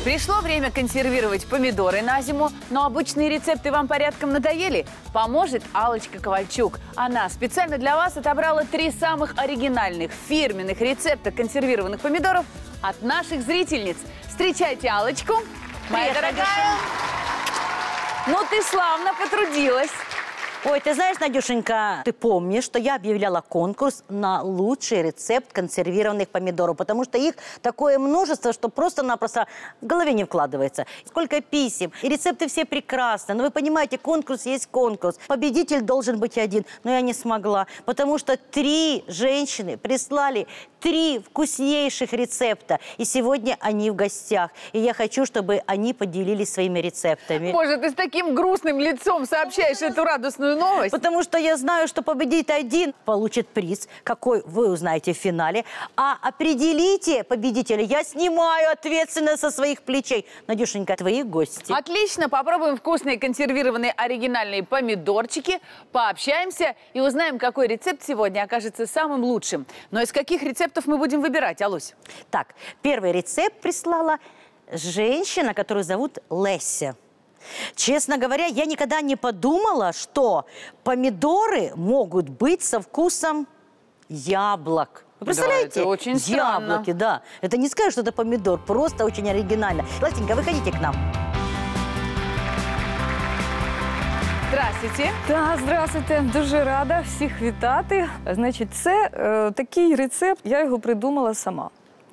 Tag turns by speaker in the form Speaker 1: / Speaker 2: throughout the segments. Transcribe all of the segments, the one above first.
Speaker 1: Пришло время консервировать помидоры на зиму, но обычные рецепты вам порядком надоели? Поможет Аллочка Ковальчук. Она специально для вас отобрала 3 самых оригинальных, фирменных рецепта консервированных помидоров от наших зрительниц. Встречайте Аллочку. Моя дорогая. Ну, ты славно потрудилась.
Speaker 2: Ой, ты знаешь, Надюшенька, ты помнишь, что я объявляла конкурс на лучший рецепт консервированных помидоров, потому что их такое множество, что просто-напросто в голове не вкладывается. Сколько писем, и рецепты все прекрасны. Но вы понимаете, конкурс есть конкурс. Победитель должен быть один, но я не смогла, потому что 3 женщины прислали 3 вкуснейших рецепта, и сегодня они в гостях. И я хочу, чтобы они поделились своими рецептами.
Speaker 1: Боже, ты с таким грустным лицом сообщаешь эту радостную новость.
Speaker 2: Потому что я знаю, что победит один, получит приз, какой вы узнаете в финале. А определите победителя. Я снимаю ответственность со своих плечей. Надюшенька, твои гости.
Speaker 1: Отлично, попробуем вкусные консервированные оригинальные помидорчики, пообщаемся и узнаем, какой рецепт сегодня окажется самым лучшим. Но из каких рецептов мы будем выбирать, Алусь?
Speaker 2: Так, первый рецепт прислала женщина, которую зовут Леся. Честно говоря, я никогда не подумала, что помидоры могут быть со вкусом яблок. Вы представляете?
Speaker 1: Да, это очень странно.
Speaker 2: Яблоки, да. Это не скажешь, что это помидор, просто очень оригинально. Латенька, выходите к нам.
Speaker 1: Здравствуйте.
Speaker 3: Так, здравствуйте. Дуже рада всіх вітати. Значить, це такий рецепт, я його придумала сама.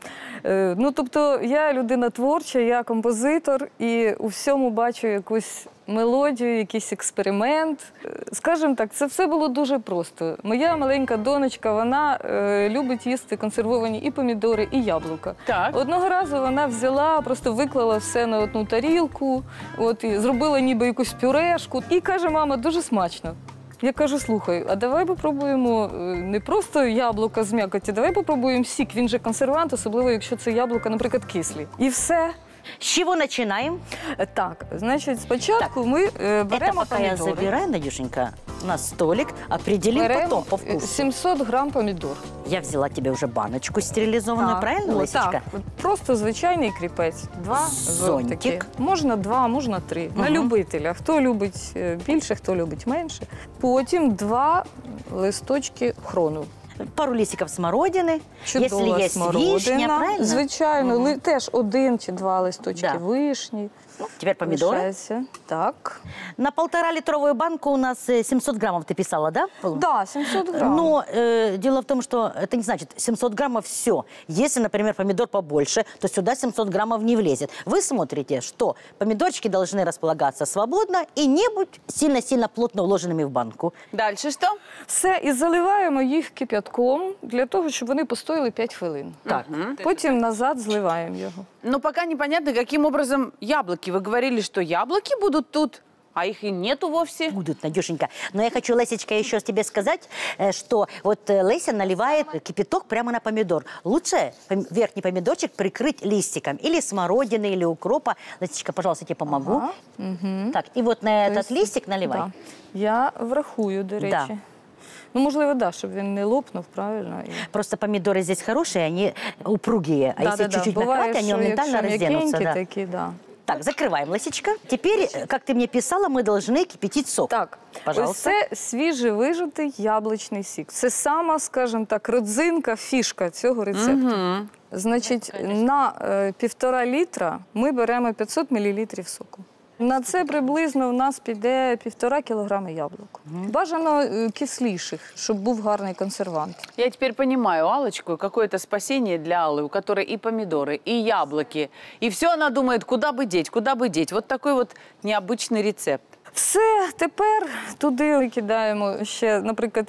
Speaker 3: Ну, тобто, я людина творча, я композитор, і у всьому бачу якусь мелодію, якийсь експеримент. Скажімо так, це все було дуже просто. Моя маленька донечка, вона любить їсти консервовані і помідори, і яблука.
Speaker 1: Так.
Speaker 3: Одного разу вона взяла, просто виклала все на одну тарілку, от, і зробила ніби якусь пюрешку. І каже, мама, дуже смачно. Я кажу, слухай, а давай попробуємо не просто яблука з м'якоті, давай попробуємо сік, він же консервант, особливо якщо це яблука, наприклад, кислі. І все.
Speaker 2: С чего начинаем?
Speaker 3: Так, значить, спочатку ми беремо
Speaker 2: Это пока я
Speaker 3: помідори.
Speaker 2: забираю, Надюшенька, на столик, определим потом по вкусу.
Speaker 3: 700 грам помідор.
Speaker 2: Я взяла тебе уже баночку стерилизованную, правильно, Лесечка?
Speaker 3: Так, просто звичайний кріпець. 2
Speaker 2: Зонтик.
Speaker 3: зонтики. Можна 2, можна 3. На любителя. Хто любить більше, хто любить менше. Потім 2 листочки хрону.
Speaker 2: Пару листиков смородины,
Speaker 3: Чудова
Speaker 2: если есть вишня, правильно?
Speaker 3: Звичайно, теж 1 чи 2 листочки вишні.
Speaker 2: Теперь помидоры.
Speaker 3: Лишається. Так.
Speaker 2: На 1,5-литровую банку у нас 700 граммов, ты писала, да?
Speaker 3: Да, 700 грамм.
Speaker 2: Но дело в том, что это не значит 700 граммов все. Если, например, помидор побольше, то сюда 700 граммов не влезет. Вы смотрите, что помидорчики должны располагаться свободно и не быть сильно-сильно плотно уложенными в банку.
Speaker 1: Дальше что?
Speaker 3: Все, і заливаємо їх кип'ятком для того, щоб вони постояли 5 хвилин.
Speaker 2: Так.
Speaker 3: Потім назад зливаємо його.
Speaker 1: Но пока непонятно, каким образом яблоки. Вы говорили, что яблоки будут тут, а их и нету вовсе.
Speaker 2: Будут, Надюшенька. Но я хочу, Лесечка, еще тебе сказать, что вот Леся наливает кипяток прямо на помидор. Лучше верхний помидорчик прикрыть листиком. Или смородины, или укропа. Лесечка, пожалуйста, я тебе помогу.
Speaker 3: Угу.
Speaker 2: Так, и вот на этот листик наливай.
Speaker 3: Да. Я врахую, до речі.
Speaker 2: Да.
Speaker 3: Ну, можливо, да, щоб він не лопнув, правильно?
Speaker 2: Просто помидоры здесь хорошие, они упругие. А если чуть-чуть
Speaker 3: Буває,
Speaker 2: накрыть, они
Speaker 3: що
Speaker 2: моментально
Speaker 3: якщо
Speaker 2: разденутся.
Speaker 3: м'якенькі
Speaker 2: Да.
Speaker 3: такі, да.
Speaker 2: Так, закрываем, Лесечка. Теперь, как ты мне писала, мы должны кипятить сок.
Speaker 3: Так,
Speaker 2: пожалуйста.
Speaker 3: ось це свіжий вижатий яблучний сік. Це сама, скажімо так, родзинка, фішка цього рецепту.
Speaker 1: Угу.
Speaker 3: Значить, на 1,5 літра ми беремо 500 мл соку. На це приблизно в нас піде 1,5 кілограми яблук. Бажано кисліших, щоб був гарний консервант.
Speaker 1: Я теперь понимаю Аллочку, какое-то спасение для Аллы, у которой и помидоры, и яблоки. И все она думает, куда бы деть, куда бы деть. Вот такой вот необычный рецепт.
Speaker 3: Все, тепер туди кидаємо ще, наприклад,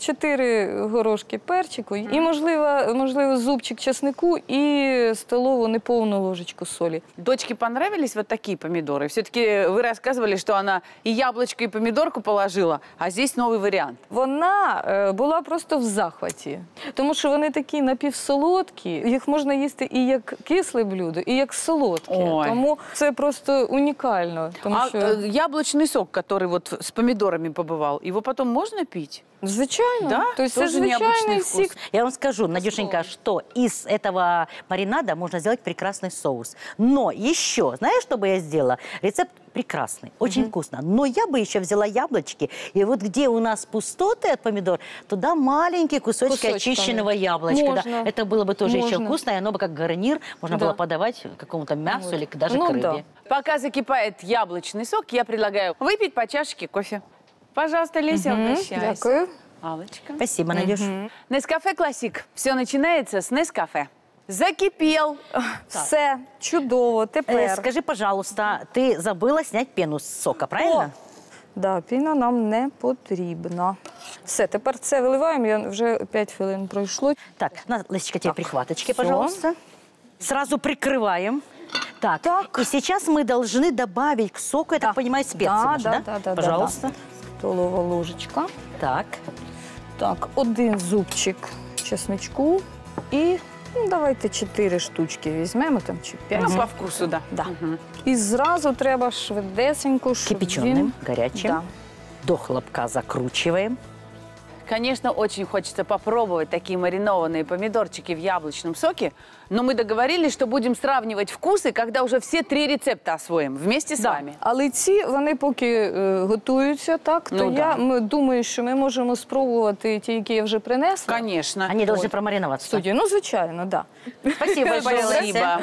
Speaker 3: 4 горошки перчику і, можливо, зубчик чеснику і столову неповну ложечку солі.
Speaker 1: Дочке понравились вот такие помидоры? Все-таки вы рассказывали, что она и яблочко, и помидорку положила, а здесь новый вариант.
Speaker 3: Вона була просто в захваті, тому що вони такі напівсолодкі, їх можна їсти і як кисле блюдо, і як солодке.
Speaker 1: Ой.
Speaker 3: Тому це просто унікально. Тому
Speaker 1: А
Speaker 3: що...
Speaker 1: яблочный сок, который который вот с помидорами побывал, его потом можно пить?
Speaker 3: Звичайно.
Speaker 1: Да?
Speaker 3: То есть
Speaker 1: Тоже
Speaker 3: это звичайный
Speaker 1: необычный вкус.
Speaker 3: сік.
Speaker 2: Я вам скажу, Надюшенька, что из этого маринада можно сделать прекрасный соус. Но еще, знаешь, что бы я сделала? Рецепт прекрасный, очень вкусно. Но я бы еще взяла яблочки, и вот где у нас пустоты от помидор, туда маленькие кусочки
Speaker 3: Кусочками.
Speaker 2: очищенного яблочка. Да.
Speaker 3: Можно.
Speaker 2: Это было бы тоже еще
Speaker 3: Можно.
Speaker 2: вкусно, и оно бы как гарнир можно
Speaker 3: Да.
Speaker 2: было подавать к какому-то мясу или даже
Speaker 3: Ну
Speaker 2: к рыбе.
Speaker 3: да.
Speaker 1: Пока закипает яблочный сок, я предлагаю выпить по чашечке кофе. Пожалуйста, Леся, обращайся.
Speaker 3: Дякую.
Speaker 1: Аллочка.
Speaker 2: Спасибо, Надюш.
Speaker 1: Нескафе Классик. Все начинается с Нескафе. Закипел.
Speaker 3: Все чудово. Тепер.
Speaker 2: Скажи, пожалуйста, ты забыла снять пену с сока, правильно?
Speaker 3: Да, піна нам не потрібна. Все, тепер це виливаємо, я вже 5 хвилин пройшло.
Speaker 2: Так, на, Лесечка, тебе прихваточки,
Speaker 3: всё.
Speaker 2: пожалуйста. Сразу прикрываем. Так, и сейчас мы должны добавить к соку, я так понимаю, специи наши,
Speaker 3: да?
Speaker 2: Пожалуйста.
Speaker 3: Столова ложечка.
Speaker 2: Так,
Speaker 3: Так, 1 зубчик чесничку і давайте 4 штучки візьмемо там чи 5.
Speaker 1: Ну, по вкусу, да.
Speaker 3: Да. І зразу треба швидесенько, щоб
Speaker 2: кипяченым,
Speaker 3: він...
Speaker 2: горячим.
Speaker 3: Да.
Speaker 2: До хлопка закручиваем.
Speaker 1: Конечно, очень хочется попробовать такие маринованные помидорчики в яблочном соке, но мы договорились, что будем сравнивать вкусы, когда уже все 3 рецепта освоим вместе с вами.
Speaker 3: Але ці, вони поки готуються, так, то
Speaker 1: Ну, да.
Speaker 3: думаю, що ми можемо спробувати ті, які я вже принесла.
Speaker 1: Конечно.
Speaker 2: Они должны промариноваться.
Speaker 3: Студію. Ну, звичайно, так. Да.
Speaker 2: Спасибо большое,
Speaker 1: Спасибо.
Speaker 2: Леся.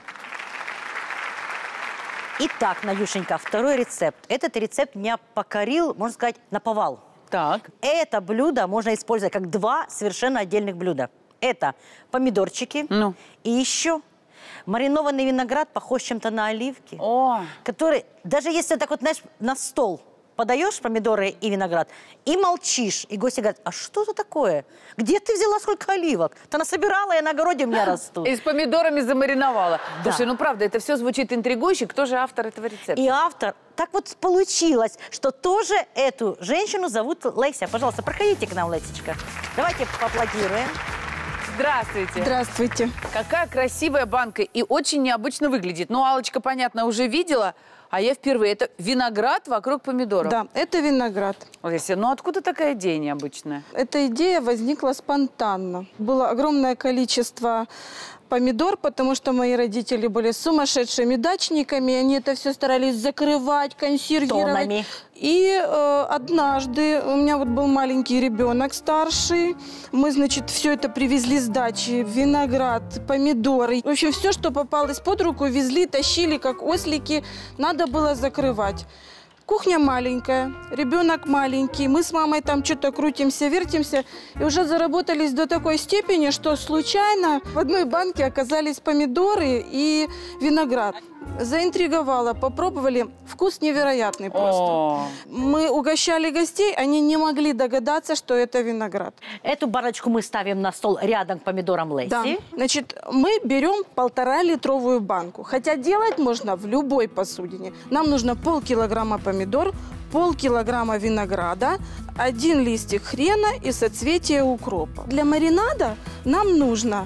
Speaker 2: Итак, Надюшенька, второй рецепт. Этот рецепт меня покорил, можно сказать, наповал.
Speaker 1: Так.
Speaker 2: Это блюдо можно использовать как 2 совершенно отдельных блюда. Это помидорчики
Speaker 1: Ну.
Speaker 2: и еще маринованный виноград, похож чем-то на оливки,
Speaker 1: О,
Speaker 2: который, даже если так вот, знаешь, на стол подаешь помидоры и виноград, и молчишь, и гости говорят, а что это такое? Где ты взяла сколько оливок? Ты насобирала, и на огороде у меня растут.
Speaker 1: и с помидорами замариновала.
Speaker 2: Да.
Speaker 1: Слушай, ну правда, это все звучит интригующе. Кто же автор этого рецепта?
Speaker 2: И автор, так вот получилось, что тоже эту женщину зовут Леся. Пожалуйста, проходите к нам, Лесечка. Давайте поаплодируем.
Speaker 1: Здравствуйте.
Speaker 4: Здравствуйте.
Speaker 1: Какая красивая банка и очень необычно выглядит. Ну, Аллочка, понятно, уже видела, а я впервые. Это виноград вокруг помидоров.
Speaker 4: Да, это виноград.
Speaker 1: Леся, ну откуда такая идея необычная?
Speaker 4: Эта идея возникла спонтанно. Было огромное количество помидор, потому что мои родители были сумасшедшими дачниками, они это все старались закрывать, консервировать.
Speaker 2: Тоннами.
Speaker 4: И однажды у меня вот был маленький ребенок старший, мы, значит, все это привезли с дачи, виноград, помидоры. В общем, все, что попалось под руку, везли, тащили, как ослики, надо было закрывать. Кухня маленькая, ребенок маленький, мы с мамой там что-то крутимся, вертимся, и уже заработались до такой степени, что случайно в одной банке оказались помидоры и виноград. Заинтриговала, попробовали, вкус невероятный просто.
Speaker 1: О,
Speaker 4: Мы угощали гостей, они не могли догадаться, что это виноград.
Speaker 2: Эту баночку мы ставим на стол рядом к помидорам Леси.
Speaker 4: Да. Значит, мы берем 1,5-литровую банку, хотя делать можно в любой посудине. Нам нужно полкилограмма помидор, полкилограмма винограда, 1 листик хрена и соцветие укропа. Для маринада нам нужно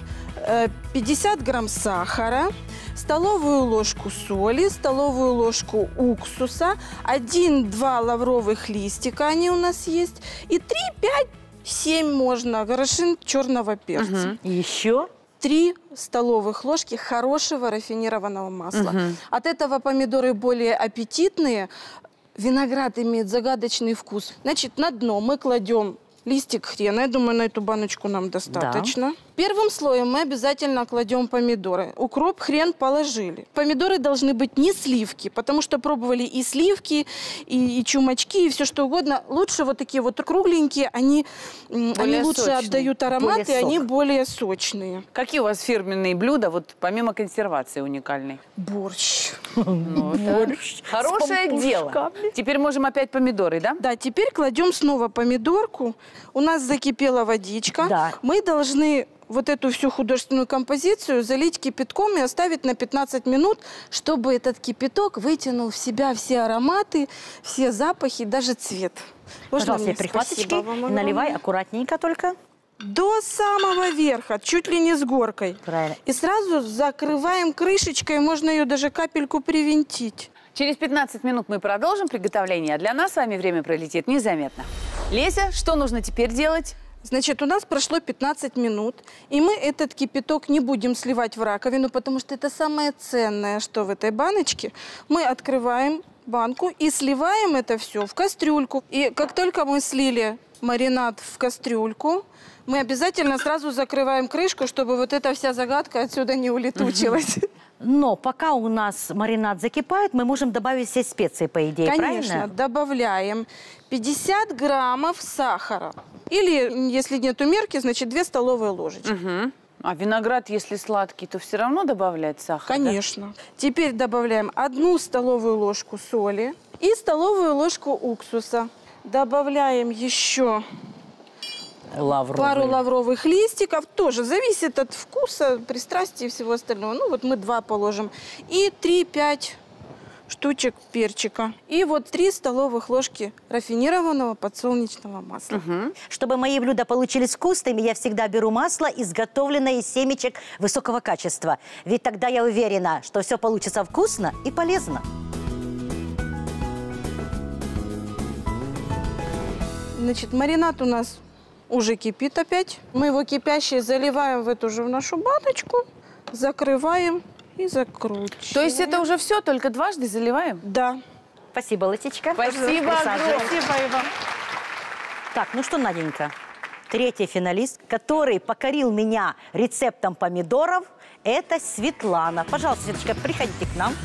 Speaker 4: 50 грамм сахара, столовую ложку соли, столовую ложку уксуса, 1-2 лавровых листика, они у нас есть, и 3-5-7 можно горошин черного перца.
Speaker 2: И еще
Speaker 4: 3 столовых ложки хорошего рафинированного масла. От этого помидоры более аппетитные. Виноград имеет загадочный вкус. Значит, на дно мы кладем листик хрена. Я думаю, на эту баночку нам достаточно. Первым слоем мы обязательно кладем помидоры. Укроп, хрен положили. Помидоры должны быть не сливки, потому что пробовали и сливки, и чумачки, и все что угодно. Лучше вот такие вот кругленькие, они лучше
Speaker 1: сочные,
Speaker 4: отдают аромат, и
Speaker 2: более
Speaker 4: они
Speaker 2: сок.
Speaker 4: более сочные.
Speaker 1: какие у вас фирменные блюда, вот помимо консервации уникальной?
Speaker 4: Борщ.
Speaker 1: Ну, это хорошее дело. Теперь можем опять помидоры, да?
Speaker 4: Да, теперь кладем снова помидорку. У нас закипела водичка.
Speaker 2: Да.
Speaker 4: Мы должны вот эту всю художественную композицию залить кипятком и оставить на 15 минут, чтобы этот кипяток вытянул в себя все ароматы, все запахи, даже цвет. Можно
Speaker 2: пожалуйста,
Speaker 4: мне?
Speaker 2: прихваточки.
Speaker 4: Спасибо вам огромное.
Speaker 2: Наливай аккуратненько только.
Speaker 4: До самого верха, чуть ли не с горкой.
Speaker 2: Правильно.
Speaker 4: И сразу закрываем крышечкой, можно ее даже капельку привинтить.
Speaker 1: Через 15 минут мы продолжим приготовление, а для нас с вами время пролетит незаметно. Леся, что нужно теперь делать?
Speaker 4: Значит, у нас прошло 15 минут, и мы этот кипяток не будем сливать в раковину, потому что это самое ценное, что в этой баночке. Мы открываем банку и сливаем это все в кастрюльку. И как только мы слили маринад в кастрюльку, мы обязательно сразу закрываем крышку, чтобы вот эта вся загадка отсюда не улетучилась.
Speaker 2: Но пока у нас маринад закипает, мы можем добавить все специи, по идее,
Speaker 4: Конечно,
Speaker 2: правильно?
Speaker 4: добавляем 50 граммов сахара. Или, если нету мерки, значит 2 столовые ложечки.
Speaker 1: Угу. А виноград, если сладкий, то все равно добавлять сахар?
Speaker 4: Конечно. Да? Теперь добавляем 1 столовую ложку соли и столовую ложку уксуса. Добавляем еще пару лавровых листиков. Тоже зависит от вкуса, пристрастия и всего остального. Ну вот мы 2 положим. И 3-5 штучек перчика. И вот 3 столовых ложки рафинированного подсолнечного масла.
Speaker 1: Угу.
Speaker 2: Чтобы мои блюда получились вкусными, я всегда беру масло, изготовленное из семечек высокого качества. Ведь тогда я уверена, что все получится вкусно и полезно.
Speaker 4: Значит, маринад у нас уже кипит опять. Мы его кипящий заливаем в эту же нашу баночку, закрываем и закручиваем.
Speaker 1: То есть это уже все, только дважды заливаем?
Speaker 4: Да.
Speaker 2: Спасибо, Латечка.
Speaker 1: Спасибо огромное. Спасибо вам.
Speaker 2: Так, ну что, Наденька, третий финалист, который покорил меня рецептом помидоров, это Светлана. Пожалуйста, Светочка, приходите к нам.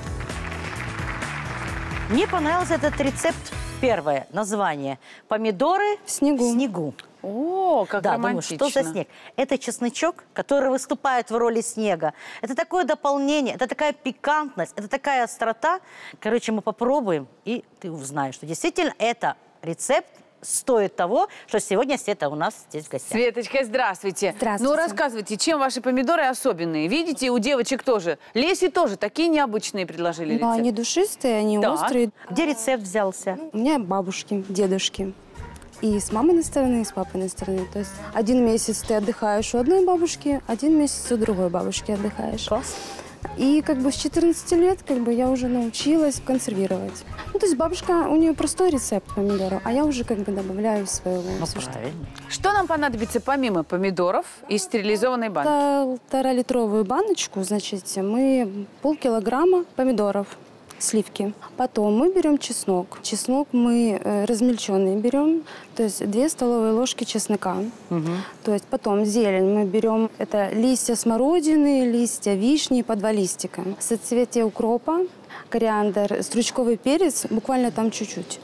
Speaker 2: Мне понравился этот рецепт. Первое название – помидоры в снегу.
Speaker 1: О, как романтично.
Speaker 2: Думаю, что за снег? Это чесночок, который выступает в роли снега. Это такое дополнение, это такая пикантность, это такая острота. Короче, мы попробуем, и ты узнаешь, что действительно это рецепт стоит того, что сегодня Света у нас здесь в гостях.
Speaker 1: Светочка, здравствуйте.
Speaker 5: Здравствуйте.
Speaker 1: Ну, рассказывайте, чем ваши помидоры особенные? Видите, у девочек тоже. Лесе тоже такие необычные предложили
Speaker 5: Но
Speaker 1: рецепты.
Speaker 5: они душистые, они
Speaker 1: Так.
Speaker 5: острые.
Speaker 2: Где рецепт взялся?
Speaker 5: У меня бабушки, дедушки. И с маминой стороны, и с папиной стороны. То есть 1 месяц ты отдыхаешь у одной бабушки, 1 месяц у другой бабушки отдыхаешь.
Speaker 2: Класс.
Speaker 5: И как бы с 14 лет я уже научилась консервировать. Ну, то есть бабушка, у нее простой рецепт помидоров, а я уже добавляю своего.
Speaker 2: Ну,
Speaker 5: всё, что-
Speaker 2: правильно.
Speaker 1: Что нам понадобится помимо помидоров и стерилизованной банки?
Speaker 5: 1,5-литровую баночку, значит, мы полкилограмма помидоров, сливки. Потом мы берем чеснок. Чеснок мы размельченный берем, то есть 2 столовые ложки чеснока. То есть потом зелень мы берем, это листья смородины, листья вишни, по 2 листика. Соцветие укропа, кориандр, стручковый перец, буквально там чуть-чуть.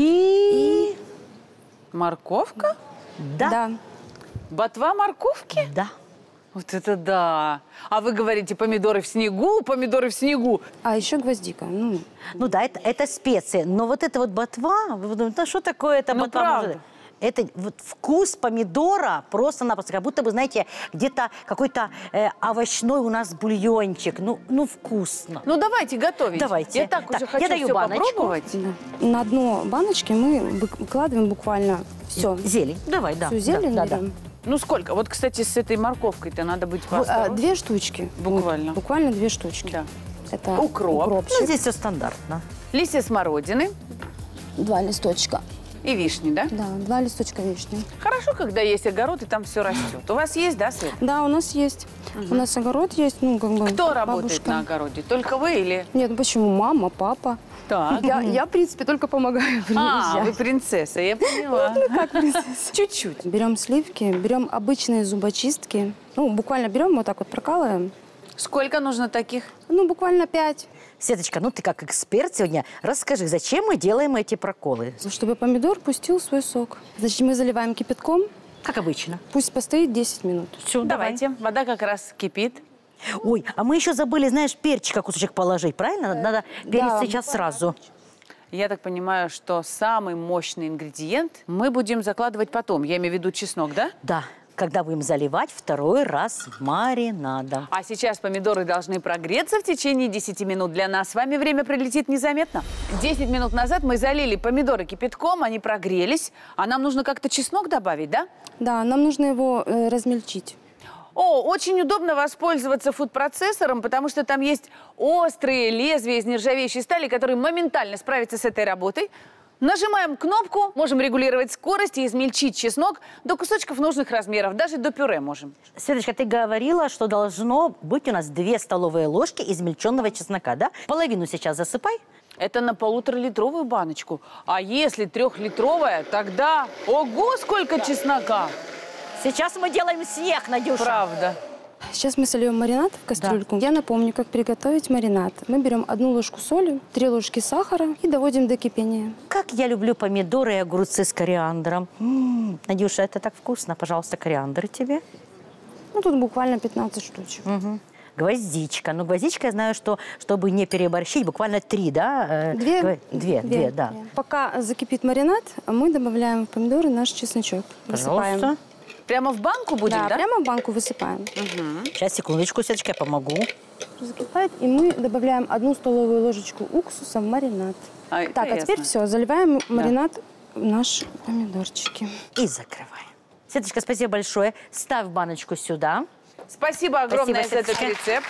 Speaker 2: И...
Speaker 1: Морковка?
Speaker 2: Да.
Speaker 5: Да.
Speaker 1: Ботва морковки?
Speaker 2: Да.
Speaker 1: Вот это да! А вы говорите, помидоры в снегу, помидоры в снегу.
Speaker 5: А еще гвоздика. Ну,
Speaker 2: Ну да, это специи. Но вот это вот ботва, вы думаете, ну что такое это
Speaker 1: Ну,
Speaker 2: ботва?
Speaker 1: правда.
Speaker 2: Это вот вкус помидора просто-напросто, как будто бы, знаете, где-то какой-то овощной у нас бульончик. Ну вкусно.
Speaker 1: Ну, давайте готовить.
Speaker 2: Давайте.
Speaker 1: Я так
Speaker 2: Так,
Speaker 1: уже хочу
Speaker 2: я даю
Speaker 1: все
Speaker 2: баночку.
Speaker 1: попробовать.
Speaker 5: да. На дно баночки мы выкладываем буквально все.
Speaker 2: Зелень. Давай, да.
Speaker 5: Всю зелень
Speaker 2: да,
Speaker 5: берем.
Speaker 1: Ну, сколько? Вот, кстати, с этой морковкой-то надо быть поосторожнее.
Speaker 5: 2 штучки.
Speaker 1: Буквально.
Speaker 5: Вот, буквально 2 штучки.
Speaker 1: Да.
Speaker 5: Это
Speaker 1: Укроп.
Speaker 5: укропчик.
Speaker 2: Ну, здесь все стандартно.
Speaker 1: Листья смородины
Speaker 5: 2 листочка.
Speaker 1: и вишни, да?
Speaker 5: Да, 2 листочка вишни.
Speaker 1: Хорошо, когда есть огород, и там все растет. У вас есть, да, Свет?
Speaker 5: Да, у нас есть. У нас огород есть,
Speaker 1: Кто работает
Speaker 5: бабушка.
Speaker 1: на огороде? Только вы или...
Speaker 5: Нет, почему? Мама, папа.
Speaker 1: Так.
Speaker 5: Я, в принципе, только помогаю
Speaker 1: А,
Speaker 5: приезжать.
Speaker 1: вы принцесса, я поняла.
Speaker 5: Как принцесса?
Speaker 1: Чуть-чуть.
Speaker 5: Берем сливки, берем обычные зубочистки. Ну, буквально берем, вот так вот прокалываем.
Speaker 1: Сколько нужно таких?
Speaker 5: Ну, буквально 5.
Speaker 2: Светочка, ну ты как эксперт сегодня, расскажи, зачем мы делаем эти проколы?
Speaker 5: Чтобы помидор пустил свой сок. Значит, мы заливаем кипятком.
Speaker 2: Как обычно.
Speaker 5: Пусть постоит 10 минут.
Speaker 2: Все,
Speaker 1: Давайте. Вода как раз кипит.
Speaker 2: Ой, а мы еще забыли, знаешь, перчика кусочек положить, правильно? Надо перец
Speaker 5: Да.
Speaker 2: сейчас сразу.
Speaker 1: Я так понимаю, что самый мощный ингредиент мы будем закладывать потом. Я имею в виду чеснок, да?
Speaker 2: Да, когда будем заливать 2-й раз маринадом.
Speaker 1: А сейчас помидоры должны прогреться в течение 10 минут. Для нас с вами время пролетит незаметно. 10 минут назад мы залили помидоры кипятком, они прогрелись. А нам нужно как-то чеснок добавить, да?
Speaker 5: Да, нам нужно его размельчить.
Speaker 1: О, очень удобно воспользоваться фуд-процессором, потому что там есть острые лезвия из нержавеющей стали, которые моментально справятся с этой работой. Нажимаем кнопку, можем регулировать скорость и измельчить чеснок до кусочков нужных размеров, даже до пюре можем.
Speaker 2: Светочка, ты говорила, что должно быть у нас 2 столовые ложки измельченного чеснока, да? Половину сейчас засыпай.
Speaker 1: Это на 1,5-литровую баночку. А если 3-литровая, тогда ого, сколько чеснока!
Speaker 2: Сейчас мы делаем снег, Надюша.
Speaker 1: Правда.
Speaker 5: Сейчас мы сольем маринад в кастрюльку. Я напомню, как приготовить маринад. Мы берем 1 ложку соли, 3 ложки сахара и доводим до кипения.
Speaker 2: Как я люблю помидоры и огурцы с кориандром. Надюша, это так вкусно. Пожалуйста, кориандр тебе.
Speaker 5: Ну, тут буквально 15 штучек.
Speaker 2: Гвоздичка. Ну, гвоздичка, я знаю, что, чтобы не переборщить, буквально 3, да? Две, да.
Speaker 5: Пока закипит маринад, мы добавляем в помидоры наш чесночок.
Speaker 2: Пожалуйста.
Speaker 5: Высыпаем.
Speaker 1: Прямо в банку будем, да?
Speaker 5: Да, прямо в банку высыпаем.
Speaker 2: Сейчас, секундочку, Светочка, я помогу.
Speaker 5: Закипает, и мы добавляем 1 столовую ложечку уксуса в маринад. Так, а теперь все, заливаем маринад в наши помидорчики.
Speaker 2: И закрываем. Светочка, спасибо большое. Ставь баночку сюда.
Speaker 1: Спасибо огромное за этот рецепт.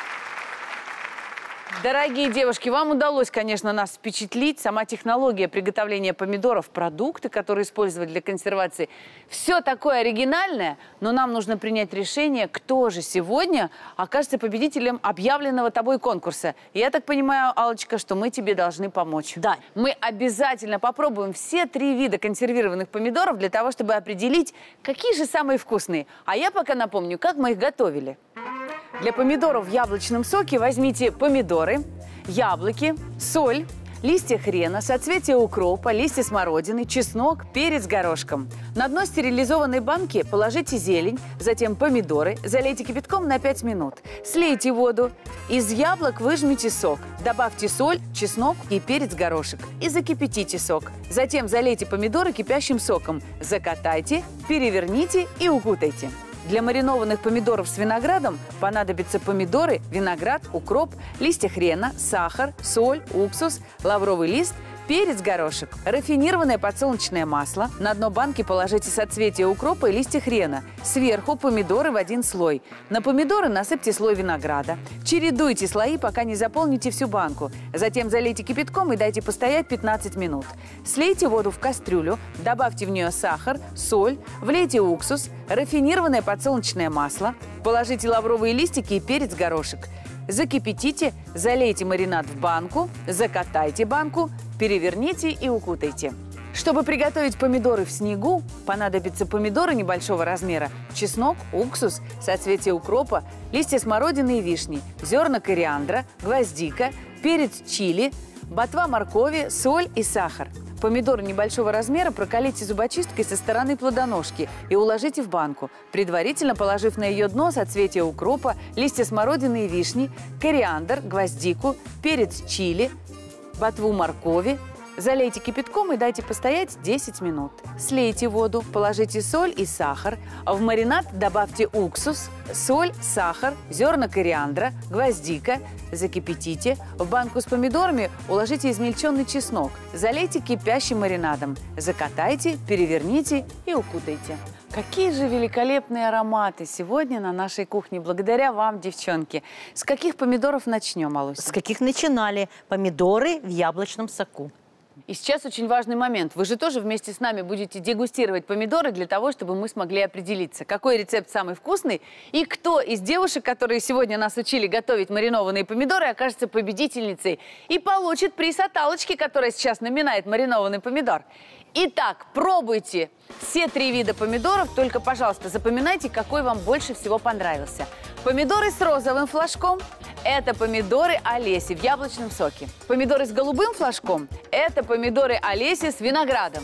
Speaker 1: Дорогие девушки, вам удалось, конечно, нас впечатлить. Сама технология приготовления помидоров, продукты, которые использовать для консервации, все такое оригинальное, но нам нужно принять решение, кто же сегодня окажется победителем объявленного тобой конкурса. И я так понимаю, Аллочка, что мы тебе должны помочь.
Speaker 2: Да.
Speaker 1: Мы обязательно попробуем все 3 вида консервированных помидоров для того, чтобы определить, какие же самые вкусные. А я пока напомню, как мы их готовили. Для помидоров в яблочном соке возьмите помидоры, яблоки, соль, листья хрена, соцветия укропа, листья смородины, чеснок, перец горошком. На дно стерилизованной банки положите зелень, затем помидоры, залейте кипятком на 5 минут. Слейте воду. Из яблок выжмите сок. Добавьте соль, чеснок и перец горошек. И закипятите сок. Затем залейте помидоры кипящим соком. Закатайте, переверните и укутайте. Для маринованных помидоров с виноградом понадобятся помидоры, виноград, укроп, листья хрена, сахар, соль, уксус, лавровый лист, перец, горошек, рафинированное подсолнечное масло. На дно банки положите соцветия укропа и листья хрена. Сверху помидоры в 1 слой. На помидоры насыпьте слой винограда. Чередуйте слои, пока не заполните всю банку. Затем залейте кипятком и дайте постоять 15 минут. Слейте воду в кастрюлю, добавьте в нее сахар, соль, влейте уксус, рафинированное подсолнечное масло, положите лавровые листики и перец, горошек. Закипятите, залейте маринад в банку, закатайте банку, переверните и укутайте. Чтобы приготовить помидоры в снегу, понадобятся помидоры небольшого размера, чеснок, уксус, соцветия укропа, листья смородины и вишни, зерна кориандра, гвоздика, перец чили, ботва моркови, соль и сахар. Помидоры небольшого размера прокалите зубочисткой со стороны плодоножки и уложите в банку, предварительно положив на ее дно соцветия укропа, листья смородины и вишни, кориандр, гвоздику, перец чили, ботву моркови. Залейте кипятком и дайте постоять 10 минут. Слейте воду, положите соль и сахар. В маринад добавьте уксус, соль, сахар, зерна кориандра, гвоздика. Закипятите. В банку с помидорами уложите измельченный чеснок. Залейте кипящим маринадом. Закатайте, переверните и укутайте. Какие же великолепные ароматы сегодня на нашей кухне. Благодаря вам, девчонки. С каких помидоров начнем, Алуся?
Speaker 2: С каких начинали? Помидоры в яблочном соку.
Speaker 1: И сейчас очень важный момент. Вы же тоже вместе с нами будете дегустировать помидоры для того, чтобы мы смогли определиться, какой рецепт самый вкусный и кто из девушек, которые сегодня нас учили готовить маринованные помидоры, окажется победительницей и получит приз от Аллочки, которая сейчас наминает маринованный помидор. Итак, пробуйте все 3 вида помидоров, только, пожалуйста, запоминайте, какой вам больше всего понравился. Помидоры с розовым флажком – это помидоры Олеси в яблочном соке. Помидоры с голубым флажком – это помидоры Олеси с виноградом.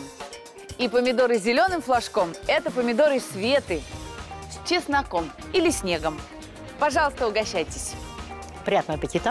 Speaker 1: И помидоры с зеленым флажком – это помидоры Светы с чесноком или снегом. Пожалуйста, угощайтесь.
Speaker 2: Приятного аппетита.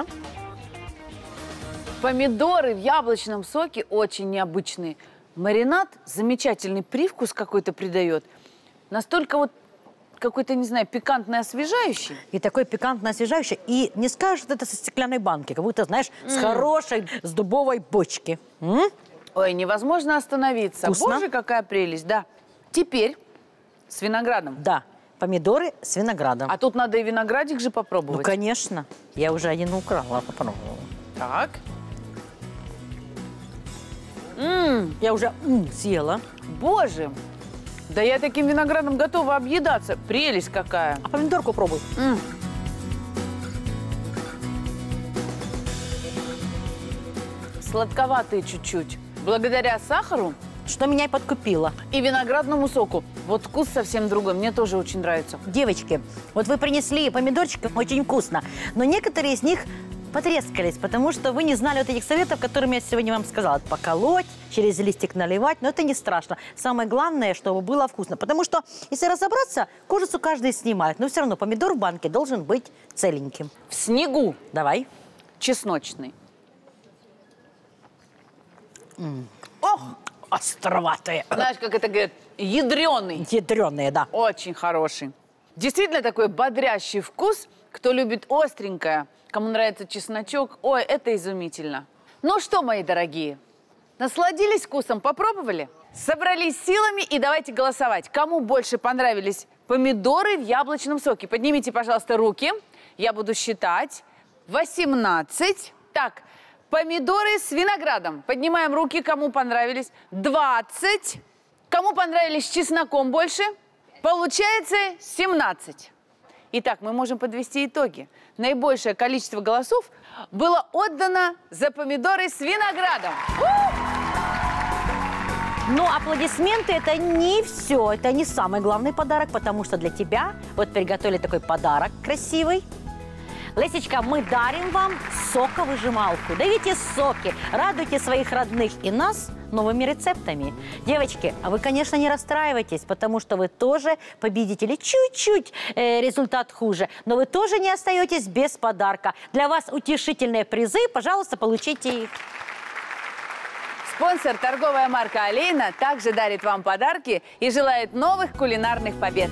Speaker 1: Помидоры в яблочном соке очень необычные. Маринад замечательный привкус какой-то придает. Настолько вот какой-то, не знаю, пикантный, освежающий.
Speaker 2: И такой пикантно освежающий. И не скажешь, что это со стеклянной банки, как будто, знаешь, с хорошей, с дубовой бочки.
Speaker 1: Ой, невозможно остановиться.
Speaker 2: Вкусно?
Speaker 1: Боже, какая прелесть, да. Теперь с виноградом.
Speaker 2: Да. помидоры с виноградом.
Speaker 1: А тут надо и виноградик же
Speaker 2: Ну,
Speaker 1: попробовать.
Speaker 2: конечно. Я уже один украла, попробовала.
Speaker 1: Так.
Speaker 2: Я уже съела.
Speaker 1: Боже, да я таким виноградом готова объедаться. Прелесть какая.
Speaker 2: А помидорку пробуй.
Speaker 1: Сладковатые чуть-чуть. Благодаря сахару
Speaker 2: Что меня и подкупило.
Speaker 1: и виноградному соку. Вот вкус совсем другой. Мне тоже очень нравится.
Speaker 2: Девочки, вот вы принесли помидорчики, очень вкусно. Но некоторые из них потрескались, потому что вы не знали вот этих советов, которыми я сегодня вам сказала. Поколоть, через листик наливать, но это не страшно. Самое главное, чтобы было вкусно. Потому что, если разобраться, кожицу каждый снимает. Но все равно помидор в банке должен быть целеньким.
Speaker 1: В снегу
Speaker 2: Давай.
Speaker 1: чесночный.
Speaker 2: Ох, островатые.
Speaker 1: Знаешь, как это говорят, ядреный.
Speaker 2: Ядреные, да.
Speaker 1: Очень хороший. Действительно такой бодрящий вкус. Кто любит остренькое, кому нравится чесночок, ой, это изумительно. Ну что, мои дорогие, насладились вкусом, попробовали? Собрались силами и давайте голосовать. Кому больше понравились помидоры в яблочном соке? Поднимите, пожалуйста, руки. Я буду считать. 18. Так, помидоры с виноградом. Поднимаем руки, кому понравились. 20. Кому понравились с чесноком больше? Получается 17. Итак, мы можем подвести итоги. Наибольшее количество голосов было отдано за помидоры с виноградом.
Speaker 2: Но аплодисменты – это не все, это не самый главный подарок, потому что для тебя вот приготовили такой подарок красивый. Лесечка, мы дарим вам соковыжималку. Давите соки, радуйте своих родных и нас новыми рецептами. Девочки, а вы, конечно, не расстраивайтесь, потому что вы тоже победители. Чуть-чуть результат хуже, но вы тоже не остаетесь без подарка. Для вас утешительные призы, пожалуйста, получите их.
Speaker 1: Спонсор, торговая марка «Олейна», также дарит вам подарки и желает новых кулинарных побед.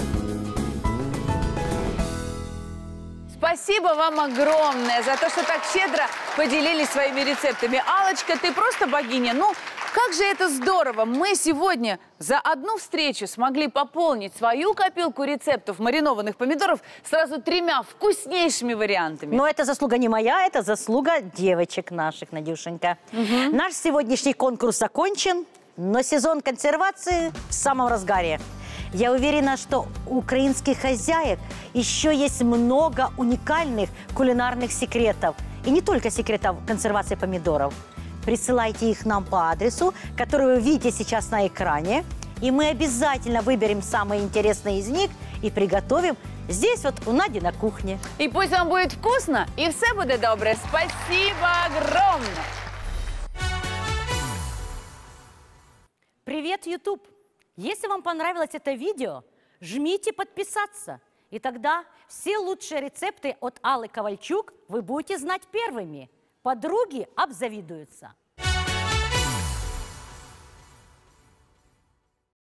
Speaker 1: Спасибо вам огромное за то, что так щедро поделились своими рецептами. Аллочка, ты просто богиня. Ну, как же это здорово. Мы сегодня за одну встречу смогли пополнить свою копилку рецептов маринованных помидоров сразу 3 вкуснейшими вариантами.
Speaker 2: Но это заслуга не моя, это заслуга девочек наших, Надюшенька. Наш сегодняшний конкурс окончен, но сезон консервации в самом разгаре. Я уверена, что у украинских хозяек еще есть много уникальных кулинарных секретов. И не только секретов консервации помидоров. Присылайте их нам по адресу, который вы видите сейчас на экране. И мы обязательно выберем самые интересные из них и приготовим здесь вот у Нади на кухне.
Speaker 1: И пусть вам будет вкусно, и все будет добре. Спасибо огромное!
Speaker 2: Привет, YouTube! Если вам понравилось это видео, жмите подписаться. И тогда все лучшие рецепты от Аллы Ковальчук вы будете знать первыми. Подруги обзавидуются.